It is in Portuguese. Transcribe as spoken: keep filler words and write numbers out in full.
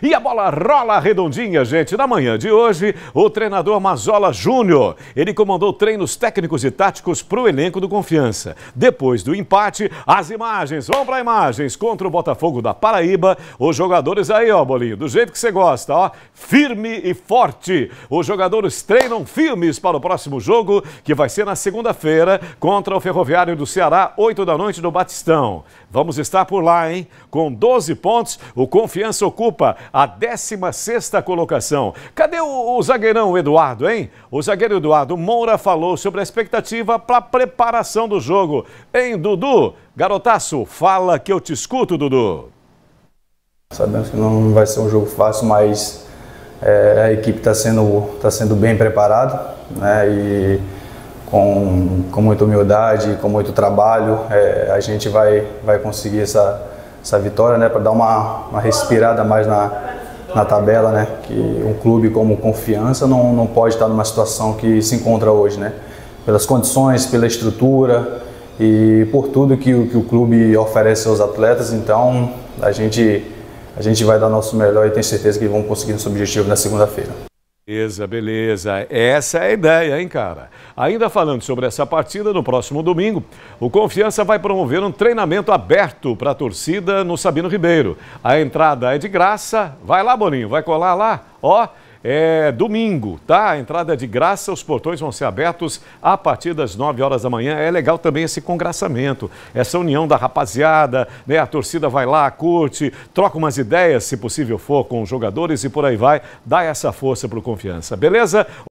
E a bola rola redondinha, gente. Na manhã de hoje, o treinador Mazola Júnior, ele comandou treinos técnicos e táticos para o elenco do Confiança. Depois do empate, as imagens, vamos para imagens, contra o Botafogo da Paraíba. Os jogadores aí, ó, Bolinho, do jeito que você gosta, ó, firme e forte. Os jogadores treinam firmes para o próximo jogo, que vai ser na segunda-feira, contra o Ferroviário do Ceará, oito da noite no Batistão. Vamos estar por lá, hein? Com doze pontos, o Confiança ocupa a décima sexta colocação. Cadê o, o zagueirão Eduardo, hein? O zagueiro Eduardo Moura falou sobre a expectativa para a preparação do jogo. Hein, Dudu? Garotaço, fala que eu te escuto, Dudu. Sabemos que não vai ser um jogo fácil, mas é, a equipe está sendo, tá sendo bem preparada, né? E com, com muita humildade, com muito trabalho, é, a gente vai, vai conseguir essa, essa vitória, né? Para dar uma, uma respirada mais na, na tabela, né? Que um clube como Confiança não, não pode estar numa situação que se encontra hoje, né? Pelas condições, pela estrutura e por tudo que, que o clube oferece aos atletas. Então a gente, a gente vai dar nosso melhor e tenho certeza que vamos conseguir nosso objetivo na segunda-feira. Beleza, beleza. Essa é a ideia, hein, cara? Ainda falando sobre essa partida, no próximo domingo, o Confiança vai promover um treinamento aberto para a torcida no Sabino Ribeiro. A entrada é de graça. Vai lá, Boninho, vai colar lá. Ó, é domingo, tá? A entrada é de graça, os portões vão ser abertos a partir das nove horas da manhã. É legal também esse congraçamento, essa união da rapaziada, né? A torcida vai lá, curte, troca umas ideias, se possível for, com os jogadores e por aí vai. Dá essa força pro Confiança, beleza?